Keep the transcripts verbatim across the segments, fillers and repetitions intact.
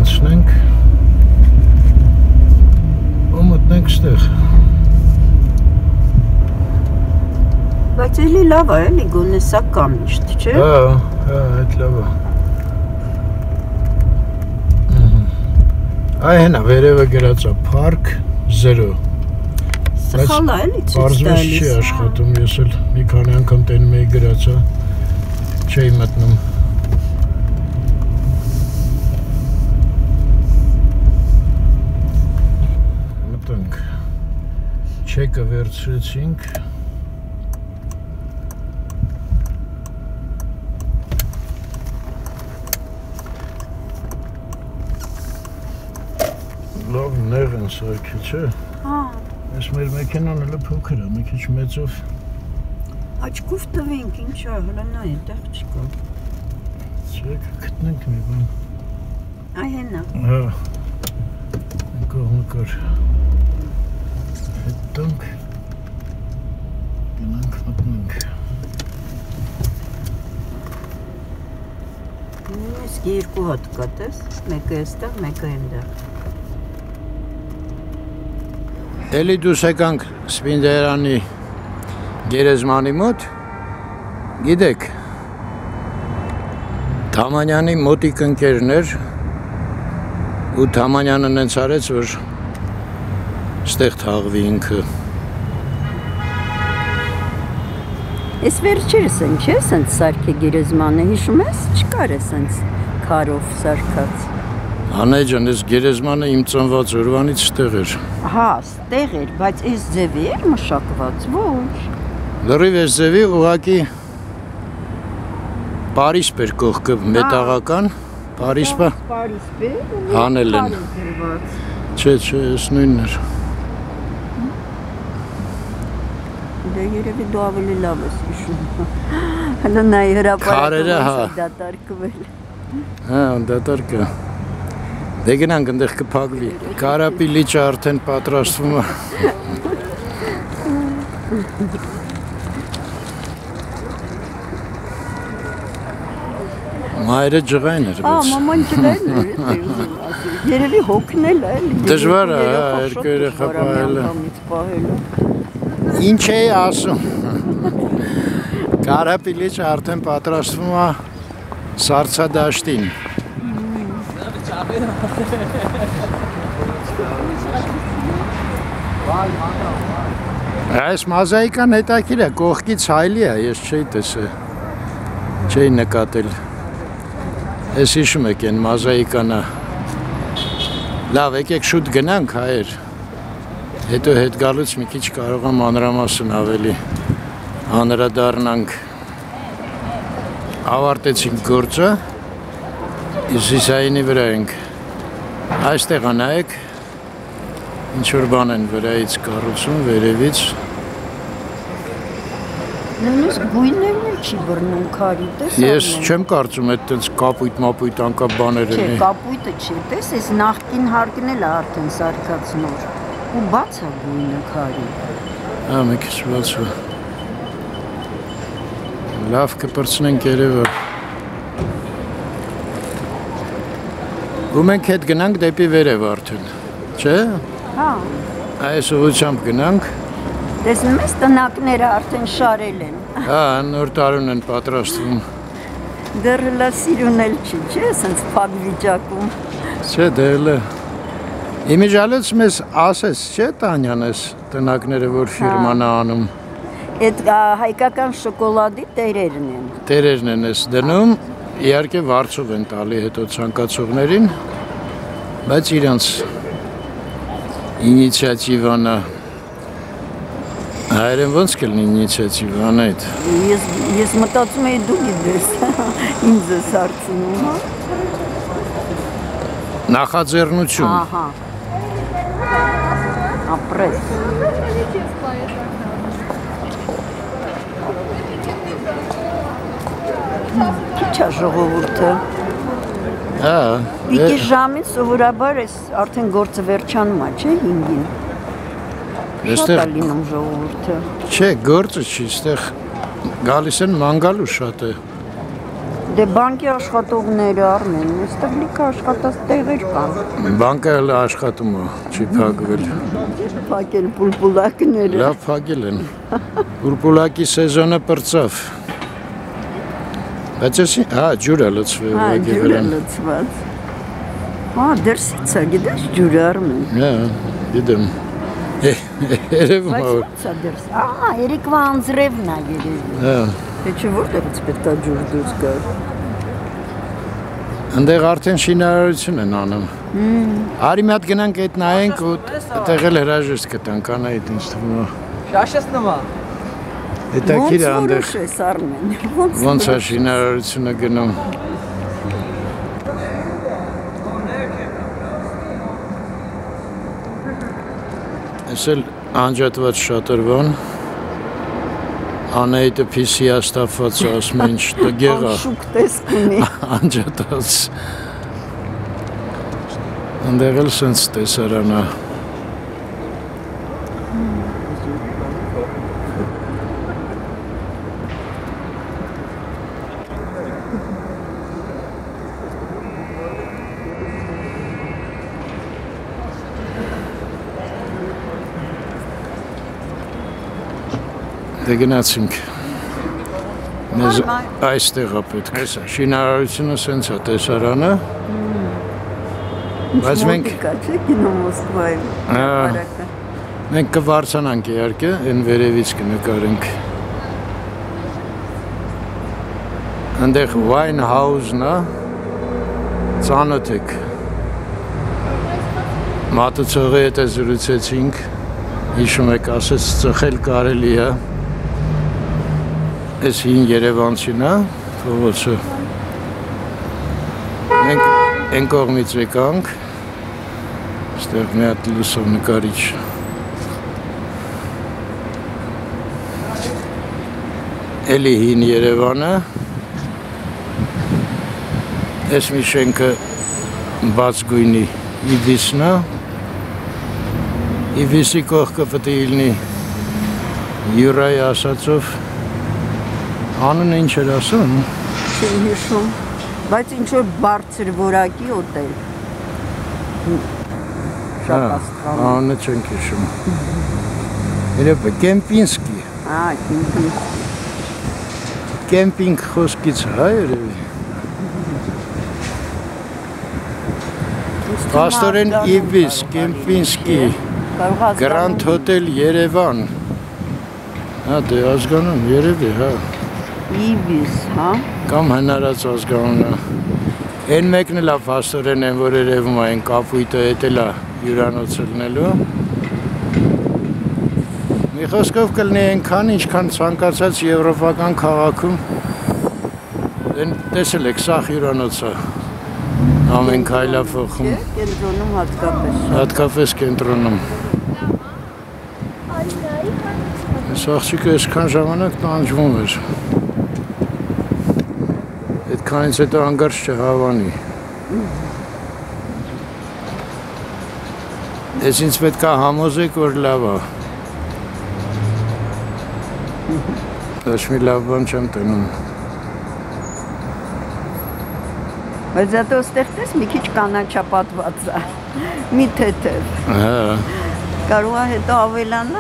վերացնենք ու մտնենք ստեղ։ Բայց էլի լավ է, էլի գոնե սա կա միշտ, չէ։ Հա, հա, այդ լավ է։ Այ հենա վերևը գրած է Park zero։ Սխալ է, էլի ցույց տալիս։ Պարզվեց չի աշխատում, ես էլ մի քանի անգամ տենում էի գրած է, չէի մտնում։ Մտանք, չեկը վերցրեցինք։ Լավ նեղ են սարքի, չէ։ Հա։ Ես մեր մեքենան հələ փոքր է, մի քիչ մեծով։ Աչքով տվենք, ինչ է, հələ նա այնտեղ չկա։ Չէ, գտնենք մի բան։ Այ հենա։ Հա։ Այն կողմը կար։ Հետանք։ Գնանք մտնենք։ Իսկ երկու հատ կա, տես, մեկը այստեղ, մեկը այնտեղ։ Էլի դուս եկանք Սպինդերանի գերեզմանի մոտ, գիտեք, Թամանյանի մոտիկ ընկերներ ու Թամանյանը նենց արեց, որ ստեղ թաղվի ինքը։ Ես վերջերս են, չէ, սենց սարքի գերեզմանը, հիշում ես, չկար է սենց քարով սարքած։ Անեջան, ես գերեզմանը իմ ծնված օրվանից ստեղ էր։ Հա, ստեղ էր, բայց այս ձևի էր մշակված, ոչ։ Լրիվ այս ձևի ուղղակի Պարիսպ էր կողքը մետաղական, Պարիսպը հանել են։ Չէ, չէ, ես նույնն էր։ Դե երևի դու ավելի լավ ես հիշում։ Հələ նա հրապարակում դատարկվել։ Հա, դատարկը։ Դե գնանք ընդեղ կփակվի։ Կարապի լիճը արդեն պատրաստվում է։ Մայրը ջղայն էր, բայց։ Ա, մաման ջղայն էր, էլի ուզում ասել։ Երևի հոգնել է, էլի։ Դժվար է, հա, երկու երեխա պահելը։ Ինչ էի ասում։ Կարապի լիճը արդեն պատրաստվում է սառցադաշտին։ Այս մազայիկան հետաքրքիր է, կողքից հայլի է, ես չէի տեսել, չէի նկատել։ Ես հիշում եք են մազայիկանը։ Լավ, եկեք շուտ գնանք հայեր, հետո հետ գալուց մի քիչ կարող եմ մանրամասն ավելի անդրադառնանք։ Ավարտեցինք գործը, Հյուսիսայինի վրա ենք։ Այստեղ նայեք, ինչ-որ բան են վրայից կառուցում, վերևից։ Նույնիսկ գույներն էլ չի բռնում քարի, տես։ Ես չեմ կարծում այդ տենց կապույտ-մապույտ անկապ բաներ են։ Չէ, կապույտը չի, տես, այս նախկին հարկն էլ է արդեն սարքած նոր։ Ու բաց է գույնը քարի։ Հա, մի քիչ բաց է։ Լավ կպրծնենք երևը։ Ու մենք հետ գնանք դեպի վերև արդեն, չէ։ Հա։ Այս ուղղությամբ գնանք։ Տեսնում ես տնակները արդեն շարել են։ Հա, նոր տարուն են պատրաստվում։ Դեռ հլա սիրուն էլ չի, չէ, սենց փակ վիճակում։ Չէ, դե հլը։ Իմիջալից մեզ ասես, չէ, Տանյանես, տնակները, որ ֆիրման է անում։ Այդ հայկական շոկոլադի տերերն են։ Տերերն են ես դնում, իհարկե վարձով են տալի հետո ցանկացողներին, բայց իրանց ինիցիատիվան է։ Հայերեն ոնց կլինի ինիցիատիվան այդ։ Ես մտածում էի դու գիտես, ինձ ես հարցնում, հա։ Նախաձեռնություն։ Ահա։ Ապրես։ Քիչ է ժողովուրդը։ Հա։ Պիկի ժամին սովորաբար ես արդեն գործը վերջանում է, չէ, հինգին։ Շատ է լինում ժողովուրդը։ Չէ, գործը չի, ստեղ գալիս են մանգալու շատ է։ Դե բանկի աշխատողները Արմեն, այստեղ լիքը աշխատած տեղեր կան։ Բանկը էլ աշխատում է, չի փակվել։ Փակել պուլպուլակները։ Լավ փակել են։ Պուլպուլակի սեզոնը պրծավ։ Բայց էսի, հա, ջուրը լցվել Հա, ուղղակի ջուրը վրան։ լցված։ Հա, դրսից է, գիտես ջուրը Արմեն։ Հա, գիտեմ։ Երևում է։ Բայց ո՞նց է դրս։ Ահա, երեկվա անձրևն է երևի։ Հա։ Թե չէ որտեղից պետք է ջուր դուրս գա։ Այնտեղ արդեն շինարարություն են անում։ Արի մի հատ գնանք այդ նայենք ու այդտեղ էլ հրաժեշտ կտանք, անայդ ինձ թվում է։ Շաշես նմա։ Հետաքրիր է այնտեղ։ Ոնց որոշես Արմեն։ Ոնց է շինարարությունը գնում։ Էս էլ անջատված շատրվան։ Անայդը փիսի աստափված ասում ինչ տգեղա։ Շուկ տեսք ունի։ Անջատած։ Այնտեղ էլ սենց տեսարան է։ Դե գնացինք։ Մեզ այստեղ է պետք։ Այսա, շինարարությունը սենց է տեսարանը։ Բայց մենք Կա չէ կինո Մոսկվայում։ մենք կվարձանանք իհարկե, այն վերևից կնկարենք։ Այնտեղ wine house-ն է, ծանոթ եք։ Մատուցողի հետ է զրուցեցինք, հիշում եք, ասեց ծխել կարելի է։ Այս հին Երևանցին է, փողոցը։ Մենք այն կողմից եկանք, այստեղ մի հատ լուսանկարիչ։ Էլի հին Երևանը։ Այս մի շենքը բաց գույնի Իվիսն է։ Իվիսի կողքը պետք է լինի Յուրայի ասածով։ Անունը ինչ էր ասում։ Չեմ հիշում, բայց ինչ որ բարձր որակի օտել։ Շատ աստղան։ Անունը չենք հիշում։ Երբ Կեմպինսկի։ Ա, Կեմպինսկի։ Կեմպինգ խոսքից հա երևի։ Պաստորեն Իվիս, Կեմպինսկի, Grand Hotel Երևան։ Հա, դե ազգանուն երևի, հա։ Իվիս, հա։ Կամ հնարած ազգանունը։ Այն մեկն էլ է պաստորեն են, որ երևում է, այն կապույտը էտել է հյուրանոցը լնելու։ Մի խոսքով կլնի այնքան, ինչքան ցանկացած եվրոպական քաղաքում։ Տեսել եք, սա հյուրանոցը։ Ամեն քայլա փոխում։ Կենտրոնում հատկապես։ Հատկապես կենտրոնում։ Այս աղջիկը այսքան ժամանակ տանջվում էր։ Այդքանից հետո անգարջ չհավանի։ Ես ինձ պետք է համոզեք, որ լավ է։ Ոչ մի լավ բան չեմ տնում։ Բայց հետո ստեղ տես մի քիչ կանաչապատված է։ Մի թեթև։ Հա։ Կարող է հետո ավելանա։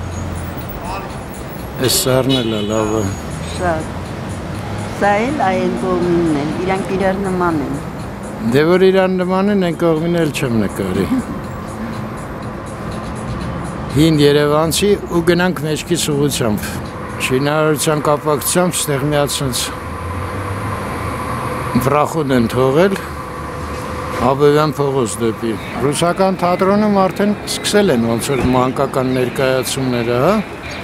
Այս սարն էլ է լավը։ Շատ։ Սա էլ այն կողմինն են, իրանք իրար նման են։ Դե որ իրան նման են, այն կողմին էլ չեմ նկարի։ Հին Երևանցի ու գնանք մեջքից ուղղությամբ։ Շինարարության կապակցությամբ ստեղ մի հատ սենց վրախոտ են թողել Աբովյան փողոց դեպի։ Ռուսական թատրոնում արդեն սկսել են ոնց որ մանկական ներկայացումները, հա։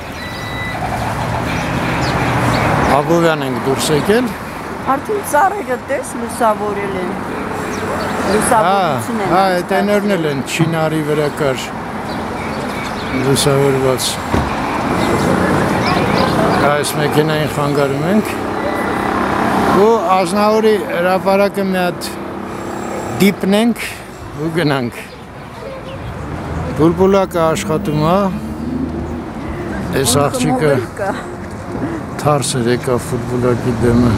Աբովյան ենք դուրս եկել։ Արդեն ծառերը տես լուսավորել են։ Լուսավորություն են։ Հա, այդ էներն էլ են չինարի վրա կար լուսավորված։ Այս մեքենային խանգարում ենք ու Ազնավուրի հրապարակը մի հատ դիպնենք ու գնանք։ Բուլբուլակը աշխատում է, այս աղջիկը Թարսեր եկավ ֆուտբոլակի դեմը։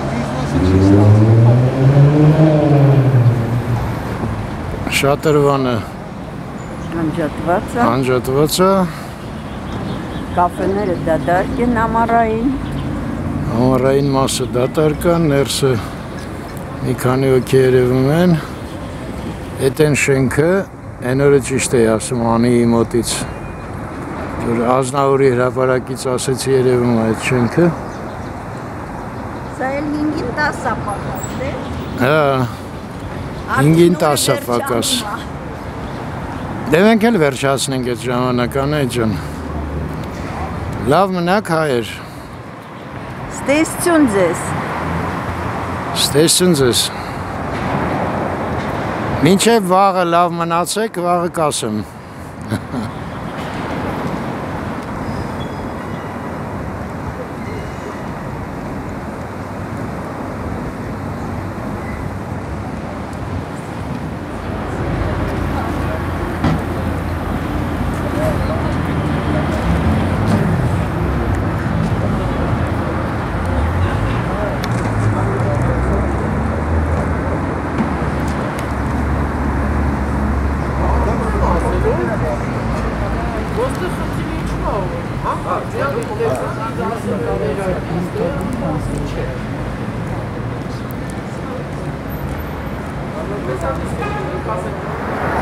Շատրվանը Անջատված է։ անջատված է, Կաֆեները դատարկ են ամառային։ ամառային մասը դատարկ է, ներսը մի քանի հոգի երևում են։ Էդ են շենքը, այն օրը ճիշտ էի ասում Անիի մոտից, որ Ազնավուրի հրապարակից ասեցի երևում է այդ շենքը։ Սա էլ հինգին տասը պակաս է։ Հա, հինգին տասը պակաս։ Դե մենք էլ վերջացնենք այդ ժամանական է ջան։ Լավ մնաք հայեր։ Ստեսություն ձեզ։ Ստեսություն ձեզ։ Մինչև վաղը լավ մնացեք, վաղը կասեմ։ Gracias.